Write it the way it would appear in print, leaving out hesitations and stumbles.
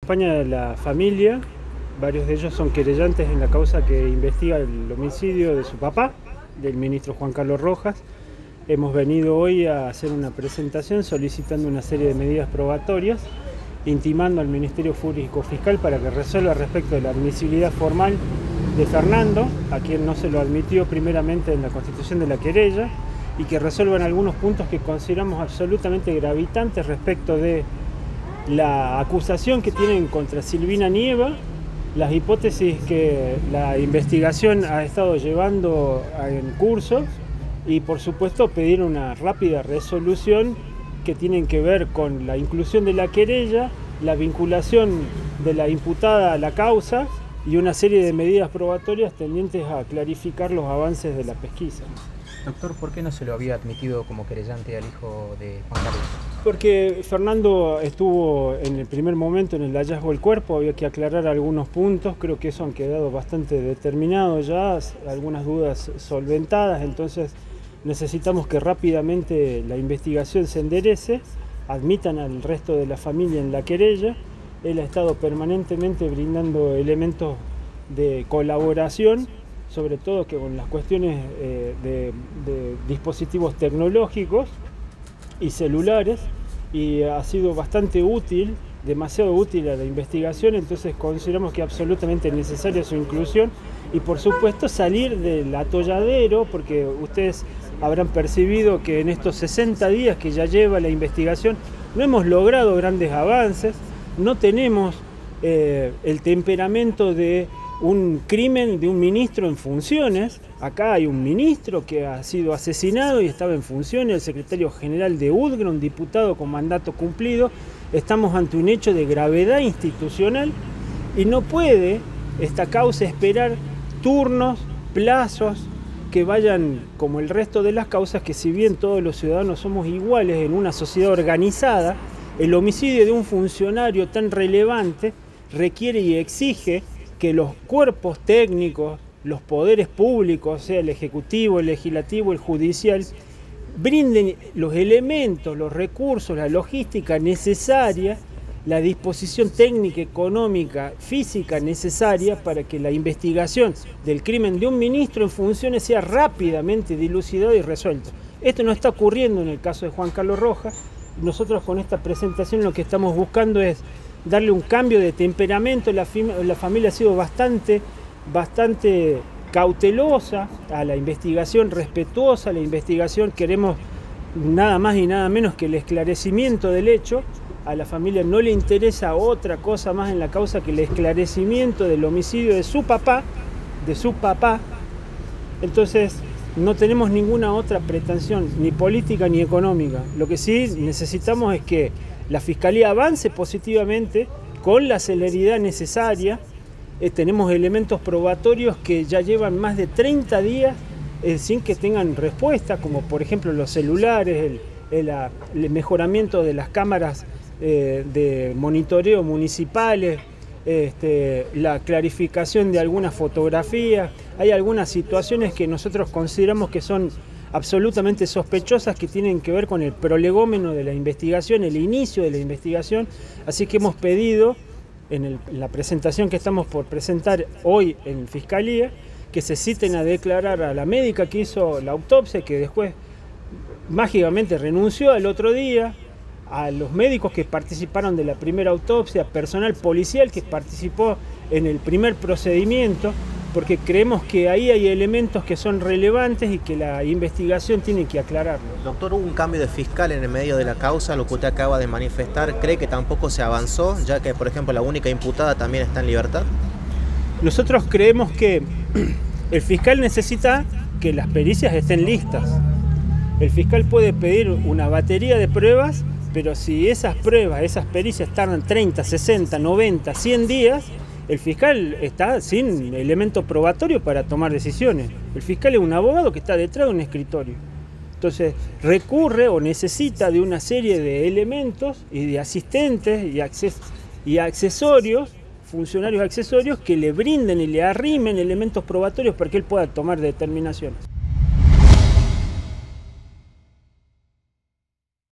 acompaña a la familia, varios de ellos son querellantes en la causa que investiga el homicidio de su papá, del ministro Juan Carlos Rojas. Hemos venido hoy a hacer una presentación solicitando una serie de medidas probatorias, intimando al Ministerio Público Fiscal para que resuelva respecto de la admisibilidad formal de Fernando, a quien no se lo admitió primeramente en la constitución de la querella, y que resuelvan algunos puntos que consideramos absolutamente gravitantes respecto de la acusación que tienen contra Silvina Nieva, las hipótesis que la investigación ha estado llevando en curso y por supuesto pedir una rápida resolución que tienen que ver con la inclusión de la querella, la vinculación de la imputada a la causa y una serie de medidas probatorias tendientes a clarificar los avances de la pesquisa. Doctor, ¿por qué no se lo había admitido como querellante al hijo de Juan Carlos? Porque Fernando estuvo en el primer momento en el hallazgo del cuerpo, había que aclarar algunos puntos, creo que eso han quedado bastante determinados ya, algunas dudas solventadas, entonces necesitamos que rápidamente la investigación se enderece, admitan al resto de la familia en la querella. Él ha estado permanentemente brindando elementos de colaboración, sobre todo que con las cuestiones de dispositivos tecnológicos y celulares, y ha sido bastante útil, demasiado útil a la investigación, entonces consideramos que es absolutamente necesaria su inclusión y por supuesto salir del atolladero, porque ustedes habrán percibido que en estos 60 días que ya lleva la investigación no hemos logrado grandes avances, no tenemos el temperamento de un crimen de un ministro en funciones. Acá hay un ministro que ha sido asesinado y estaba en funciones, el secretario general de UDGRA, un diputado con mandato cumplido. Estamos ante un hecho de gravedad institucional y no puede esta causa esperar turnos, plazos que vayan como el resto de las causas, que si bien todos los ciudadanos somos iguales en una sociedad organizada, el homicidio de un funcionario tan relevante requiere y exige que los cuerpos técnicos, los poderes públicos, sea el ejecutivo, el legislativo, el judicial, brinden los elementos, los recursos, la logística necesaria, la disposición técnica, económica, física necesaria para que la investigación del crimen de un ministro en funciones sea rápidamente dilucidada y resuelta. Esto no está ocurriendo en el caso de Juan Carlos Rojas. Nosotros con esta presentación lo que estamos buscando es darle un cambio de temperamento. La familia ha sido bastante cautelosa a la investigación, respetuosa a la investigación. Queremos nada más y nada menos que el esclarecimiento del hecho. A la familia no le interesa otra cosa más en la causa que el esclarecimiento del homicidio de su papá, Entonces no tenemos ninguna otra pretensión, ni política ni económica. Lo que sí necesitamos es que la Fiscalía avance positivamente con la celeridad necesaria. Tenemos elementos probatorios que ya llevan más de 30 días sin que tengan respuesta, como por ejemplo los celulares, el mejoramiento de las cámaras de monitoreo municipales, la clarificación de algunas fotografías. Hay algunas situaciones que nosotros consideramos que son absolutamente sospechosas, que tienen que ver con el prolegómeno de la investigación, el inicio de la investigación. Así que hemos pedido en la presentación que estamos por presentar hoy en Fiscalía que se citen a declarar a la médica que hizo la autopsia, que después mágicamente renunció al otro día, a los médicos que participaron de la primera autopsia, personal policial que participó en el primer procedimiento, porque creemos que ahí hay elementos que son relevantes y que la investigación tiene que aclararlos. Doctor, hubo un cambio de fiscal en el medio de la causa, lo que usted acaba de manifestar. ¿Cree que tampoco se avanzó, ya que, por ejemplo, la única imputada también está en libertad? Nosotros creemos que el fiscal necesita que las pericias estén listas. El fiscal puede pedir una batería de pruebas, pero si esas pruebas, esas pericias tardan 30, 60, 90, 100 días, el fiscal está sin elemento probatorio para tomar decisiones. El fiscal es un abogado que está detrás de un escritorio. Entonces recurre o necesita de una serie de elementos y de asistentes y accesorios, funcionarios accesorios que le brinden y le arrimen elementos probatorios para que él pueda tomar determinaciones.